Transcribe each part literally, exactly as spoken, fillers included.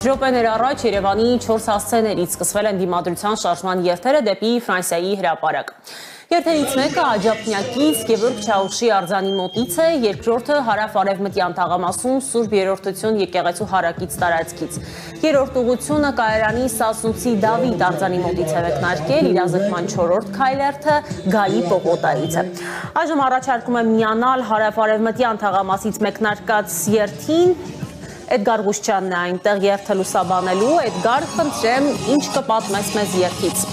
Րոպեներ առաջ Երևանի չորս հասցեներից սկսվել են դիմադրության շարժման երթերը դեպի Ֆրանսիայի հրապարակ։ Երթերից մեկը Աջափնյակից Գևորգ Չաուշի արձանի մոտից է, երկրորդը հարավ-արևմտյան թաղամասում Սուրբ Երրորդություն եկեղեցու հարակից տարածքից։ Երրորդ ուղղությունը Կայարանի Սասունցի Դավիթ արձանի մոտից է մեկնարկել, իրազեկման չորրորդ քայլերթը Գայի պողոտայից է։ Այժմ առաջարկում եմ միանալ հարավ-արևմտյան թաղամասից մեկնարկած երթին։ Էդգար Ղուշչյանն է այնտեղ երթը լուսաբանելու, Էդգար, խնդրեմ, ինչ կպատմես մեզ երթից։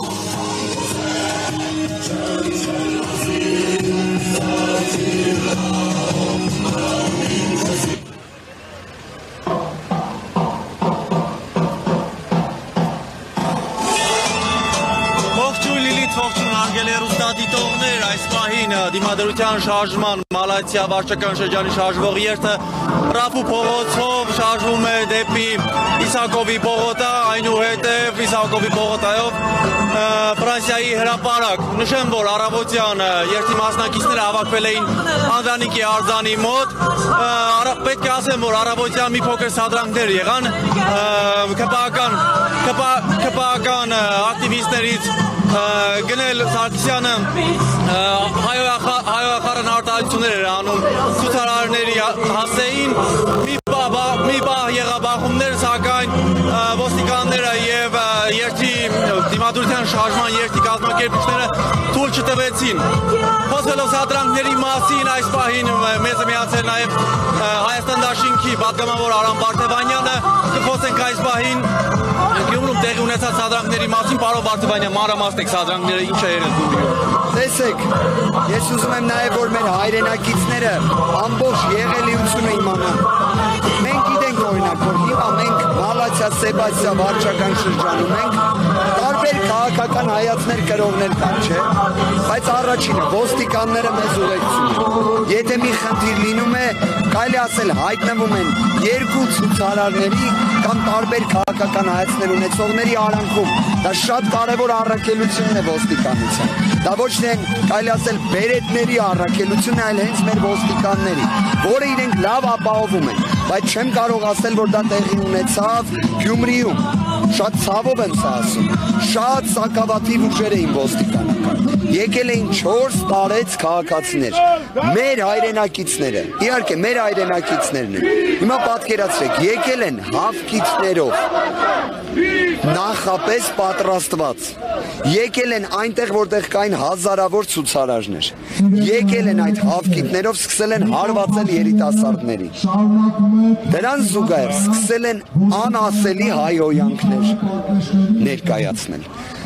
Դիտողներ այս պահին դիմադրության շարժման Մալաթիա վարչական շրջանի շարժվող երթը Ռաֆու փողոցով շարժվում է դեպի Իսակովի պողոտա, այնուհետև Իսակովի պողոտայով Ֆրանսիայի հրապարակ։ Նշեմ, որ առավոտյան երթի մասնակիցները հավաքվել էին Անդրանիկի արձանի մոտ։ Պետք է ասեմ, որ առավոտյան մի փոքր սադրանքներ եղան ԿՊԱ-ական ակտիվիստներից Գնել Սարգսյանը հայոյախառն արտահայտություններ էր անում ցուցարարների հասցեին, մի պահ եղավ բախումներ, սակայն ոստիկանները և երթի դիմադրության շարժման երթի կազմակերպիչները թույլ չտվեցին։ Խոսելով սադրանքների մասին այս պահին մեզ է միացել նաև Հայաստան դաշինքի պատգամավոր Արամ Բարթևանյանը, կխոսենք այս պահին Գյումրում տեղի ունեցած սադրանքների մասին, պարոն Բարթևանյան, մանրամասնեք սադրանքները ինչ է եղել Գյումրիում։ Տեսեք, ես ուզում եմ նաև, որ մեր հայրենակիցները ամբողջ եղելիությունը իմանան։ Մենք գիտենք օրինակ, որ հիմա մենք Մալաթիա Սեբաստիա վարչական շրջանում ենք, տարբեր քաղաքական հայացքներ կրողներ կան, չէ՞։ Բայց առաջինը ոստիկանները մեզ ուղեկցում են։ Եթե մի խնդիր լինում է, կարելի ասել հայտնվում են երկու ցուցարարների կամ տարբեր քաղաքական հայացքներ ունեցողների արանքում։ Դա շատ կարևոր առաքելություն է ոստիկանության։ Դա ոչ միայն կարելի ասել բերետների առաքելություն է, այլ հենց մեր ոստիկանների, որը իրենք լավ ապահովում են, բայց չեմ կարող ասել, որ դա տեղի ունեցավ Գյումրիում։ Շատ ցավով եմ սա ասում։ Շատ սակավաթիվ ուժեր էին ոստիկանական։ Եկել էին չորս տարեց քաղաքացիներ, մեր հայրենակիցները, իհարկե մեր հայրենակիցներն են։ Հիմա պատկերացրեք, եկել են հավքիցներով, նախապես պատրաստված, եկել են այնտեղ, որտեղ կային հազարավոր ցուցարարներ, եկել են այդ հավքիթներով, սկսել են հարվածել երիտասարդների։ Դրան զուգահեռ սկսել են անասելի հայհոյանքներ ներկայացնել։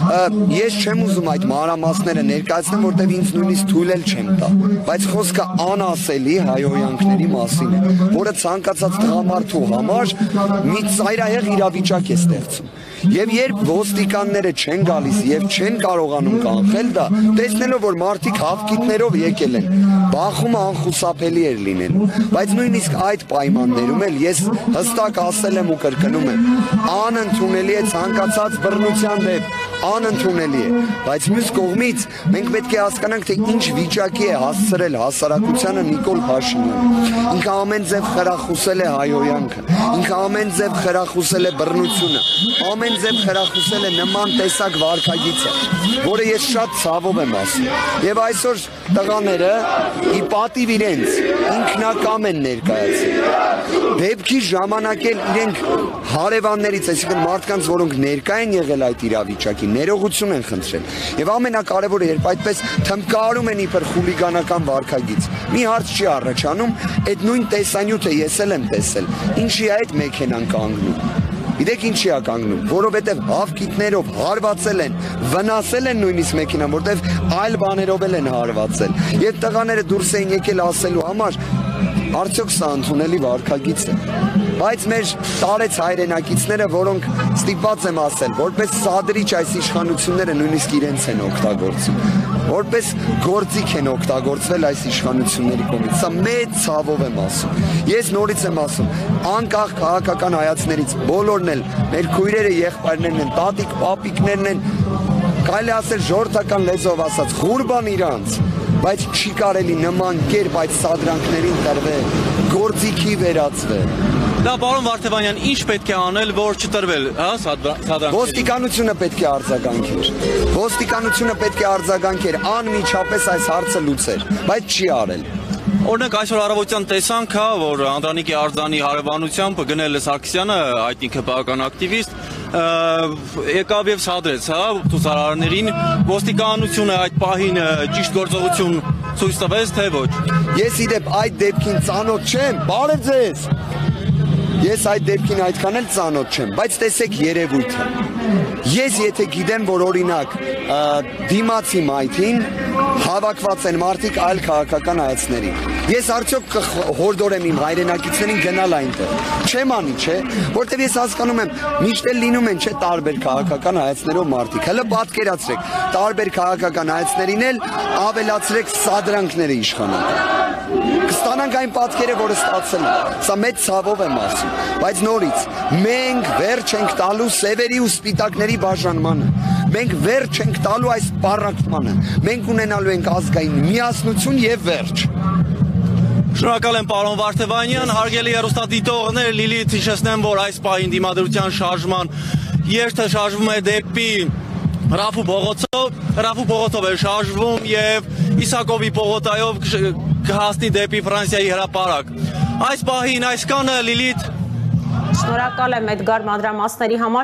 Ես չեմ ուզում այդ մանրամասները ներկայացնեմ, որտեղ ինձ նույնիսկ թույլ էլ չեմ տա, բայց խոսքը անասելի հայհոյանքների մասին է, որը ցանկացած տղամարդու համար մի ծայրահեղ իրավիճակ է ստեղծում։ Եվ երբ ոստիկանները չեն գալիս եւ չեն կարողանում կանխել դա, տեսնելով որ մարդիկ հավքիթներով եկել են, բախումը անխուսափելի էր լինելու, բայց նույնիսկ այդ պայմաններում էլ ես հստակ ասել եմ ու կրկնում եմ, անընդունելի է ցանկացած բռնության դեպ, անընդունելի է, բայց մյուս կողմից մենք պետք է հասկանանք, թե ինչ վիճակի է հասցրել հասարակությանը Նիկոլ Փաշինյանը։ Ինքը ամեն ձև խրախուսել է հայհոյանքը, ինքը ամեն ձև խրախուսել է բռնությունը, ամեն ձև խրախուսել է նման տեսակ վարքագիծը, որը ես շատ ցավով եմ ասում։ Եվ այսօր տղաները ի պատիվ իրենց ինքնակամ են ներկայացել։ Դեպքի ժամանակ էլ իրենք հարևաններից, այսինքն մարդկանց, որոնք ներկա են եղել այդ իրավիճակին, ներողություն են խնդրել։ Եվ ամենակարևորը, երբ այդպես թմկարում են իբր խուլիգանական վարքագիծ, մի հարց չի առաջանում, այդ նույն տեսանյութը ես էլ եմ տեսել, ինչի է այդ մեքենան կանգնում։ Գիտեք ինչի է կանգնում, որովհետև հավքիթներով հարվածել են, վնասել են նույնիսկ մեքենան, որովհետև այլ բաներով էլ են հարվածել։ Եվ տղաները դուրս էին եկել ասելու համար, արդյոք սա ընդունելի վարքագիծ է։ Բայց մեր տարեց հայրենակիցները, որոնք ստիպված եմ ասել, որպես սադրիչ այս իշխանությունները նույնիսկ իրենց են օգտագործում, որպես գործիք են օգտագործվել այս իշխանությունների կողմից։ Սա մեծ ցավով եմ ասում։ Ես նորից եմ ասում, անկախ քաղաքական հայացքներից բոլորն էլ մեր քույրերը, եղբայրներն են, տատիկ, պապիկներն են, կարելի ասել ժողովրդական լեզվով ասած, ղուրբան իրանց, բայց չի կարելի նման կերպ այդ սադրանքներին տրվել, գործիքի վերածվել։ Դա պարոն Վարդևանյան, ինչ պետք է անել, որ չտրվել, հա, սադրանքներին։ Ոստիկանությունը պետք է արձագանքեր։ Ոստիկանությունը պետք է արձագանքեր, անմիջապես այս հարցը լուծեր, բայց չի արել։ Օրինակ այսօր առավոտյան տեսանք, հա, որ Անդրանիկի արձանի հարևանությամբ գնել է Սարգսյանը, այդ ինքը բավական ակտիվիստ, եկավ եւ սադրեց, հա, ցուցարարներին, ոստիկանությունը այդ պահին ճիշտ գործողություն ցույց տվեց, թե ոչ։ Ես իդեպ այդ դեպքին ծանոթ չեմ, բարև ձեզ։ Ես այդ դեպքին այդքան էլ ծանոթ չեմ, բայց տեսեք երևույթը։ Ես եթե գիտեմ, որ օրինակ դիմացի մայթին հավաքված են մարդիկ այլ քաղաքական հայացքների, ես արդյոք կհորդորեմ իմ հայրենակիցներին գնալ այնտեղ։ Չեմ անի, չէ, որտեղ ես հասկանում եմ, միշտ էլ լինում են, չէ, տարբեր քաղաքական հայացքներով մարդիկ։ Հələ պատկերացրեք, տարբեր քաղաքական հայացքներին էլ ավելացրեք սադրանքները իշխանական։ Կստանանք այն պատկերը, որը ստացել է։ Սա մեծ ցավով եմ ասում, բայց նորից մենք վերջ ենք տալու սևերի ու սպիտակների բաժանմանը։ Մենք վերջ ենք տալու այս պառակտմանը։ Մենք ունենալու ենք ազգային միասնություն եւ վերջ։ Շնորհակալ եմ պարոն Վարդևանյան, հարգելի հեռուստադիտողներ, Լիլիթ հիշեցնեմ, որ այս պահին դիմադրության շարժման երթը շարժվում է դեպի Ռաֆու փողոցով, Ռաֆու փողոցով է շարժվում եւ Իսակովի պողոտայով կհասնի դեպի Ֆրանսիայի հրապարակ։ Այս պահին այսքանը, Լիլիթ։ Շնորհակալ եմ Էդգար մանրամասների համար։